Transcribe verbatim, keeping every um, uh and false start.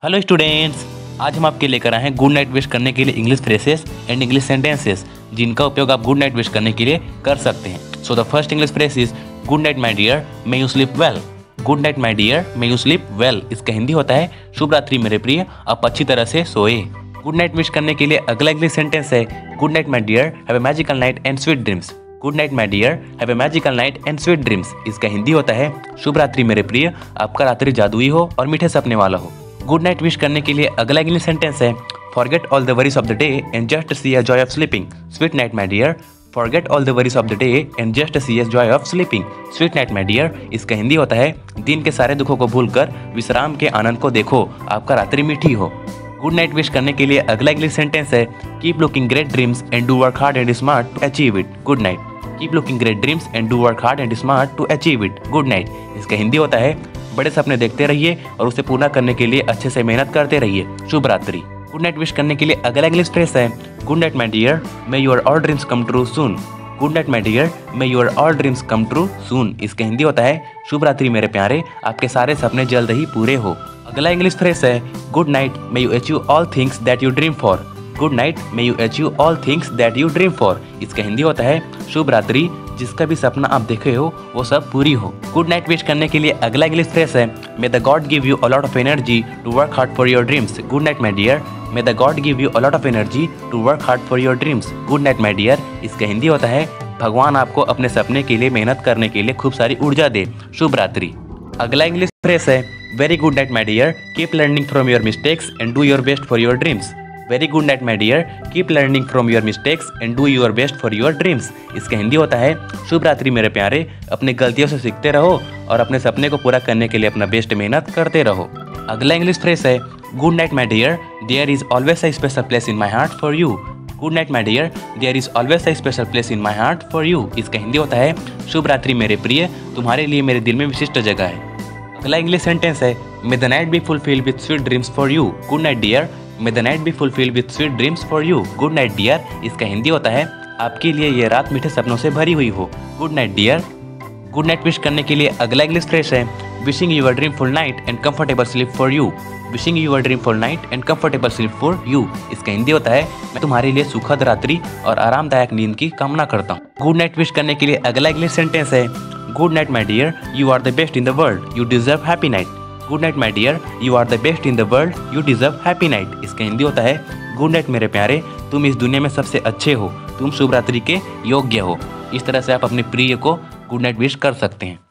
Hello students, आज हम आपके लेकर आए हैं गुड नाइट विश करने के लिए English phrases and English sentences जिनका उपयोग आप गुड नाइट विश करने के लिए कर सकते हैं। So the first English phrase is good night my dear, may you sleep well. Good night my dear, may you sleep well. इसका हिंदी होता है शुभ रात्रि मेरे प्रिय, आप अच्छी तरह से सोए। गुड नाइट विश करने के लिए अगला इंग्लिश सेंटेंस है good night my dear, have a magical night and sweet dreams. Good night my dear, have a magical night and sweet dreams. इसका हिंदी होता है शुभ रात्रि मेरे प्रिय, आपका रात्रि जादुई हो और मीठे सपने वाला हो। गुड नाइट विश करने के लिए अगला इंग्लिश सेंटेंस है forget all the worries of the day and just see a joy of sleeping. Sweet night my dear, forget all the worries of the day and just see a joy of sleeping. Sweet night my dear, इसका हिंदी होता है दिन के सारे दुखों को भूलकर विश्राम के आनंद को देखो, आपका रात्रि मीठी हो। गुड नाइट विश करने के लिए अगला इंग्लिश सेंटेंस है keep looking great dreams and do work hard and smart to achieve it. Good night. Keep looking great dreams and do work hard and smart to achieve it. Good night. इसका हिंदी होता है बड़े सपने देखते रहिए और उसे पूरा करने के लिए अच्छे से मेहनत करते रहिए। शुभ रात्रि। गुड नाइट विश करने के लिए अगला इंग्लिश फ्रेज है good night my dear, may your all dreams come true soon. Good night my dear, may your all dreams come true soon. इसका हिंदी होता है शुभ रात्रि मेरे प्यारे, आपके सारे सपने जल्द ही पूरे हो। अगला इंग्लिश फ्रेज है good night, may you achieve all things that you dream for. Good night, may you achieve all things that you dream for. इसका हिंदी होता है शुभ रात्रि, जिसका भी सपना आप देखे हो वो सब पूरी हो। गुड नाइट विश करने के लिए अगला इंग्लिश फ्रेज है may the god give you a lot of energy to work hard for your dreams. Good night my dear, may the god give you a lot of energy to work hard for your dreams. Good night my dear, इसका हिंदी होता है भगवान आपको अपने सपने के लिए मेहनत करने के लिए खूब सारी ऊर्जा दे। शुभ रात्रि। अगला इंग्लिश फ्रेज है very good night my dear, keep learning from your mistakes and do your best for your dreams. Very good night my dear, keep learning from your mistakes and do your best for your dreams. इसका हिंदी होता है शुभ रात्रि मेरे प्यारे, अपनी गलतियों से सीखते रहो और अपने सपने को पूरा करने के लिए अपना बेस्ट मेहनत करते रहो। अगला इंग्लिश फ्रेज है good night my dear, there is always a special place in my heart for you. Good night my dear, there is always a special place in my heart for you. इसका हिंदी होता है शुभ रात्रि मेरे प्रिय, तुम्हारे लिए मेरे दिल में विशिष्ट जगह है। अगला इंग्लिश सेंटेंस है may the night be fulfilled with sweet dreams for you. Good night dear, may the night be fulfilled with sweet dreams for you. Good night dear, इसका हिंदी होता है आपके लिए ये रात मीठे सपनों से भरी हुई हो। Good night dear. Good night wish करने के लिए अगला इंग्लिश फ्रेज है wishing your dreamful night and comfortable sleep for you. Wishing your dreamful night and comfortable sleep for you. इसका हिंदी होता है मैं तुम्हारे लिए सुखद रात्रि और आरामदायक नींद की कामना करता हूँ। गुड नाइट विश करने के लिए अगला इंग्लिश सेंटेंस है good night my dear, you are the best in the world, you deserve happy night. Good night my dear, you are the best in the world, you deserve happy night. इसका हिंदी होता है good night मेरे प्यारे, तुम इस दुनिया में सबसे अच्छे हो, तुम शुभ रात्रि के योग्य हो। इस तरह से आप अपने प्रिय को गुड नाइट विश कर सकते हैं।